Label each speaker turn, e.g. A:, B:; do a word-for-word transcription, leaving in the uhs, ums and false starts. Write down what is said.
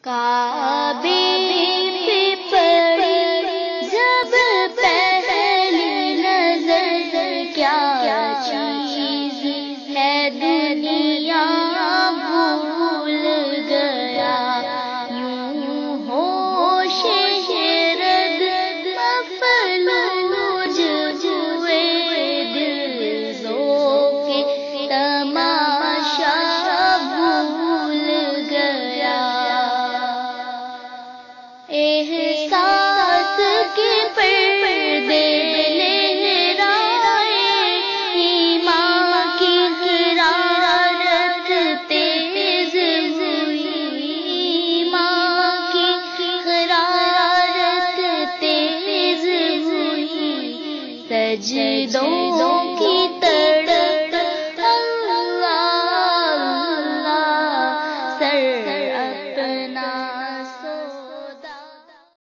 A: کعبے پہ پڑی جب پہلی نظر، کیا چیز ہے دنیا بھول گیا، یوں ہوش رد مفلوج ہوئے دل ذوق تماشا بھول گیا، احساس کے پردے لہرائے، ایمان کی حرارت تیز ہوئی، ایمان کی حرارت تیز ہوئی، سجدوں کی تڑپ اللہ اللہ سر اپنا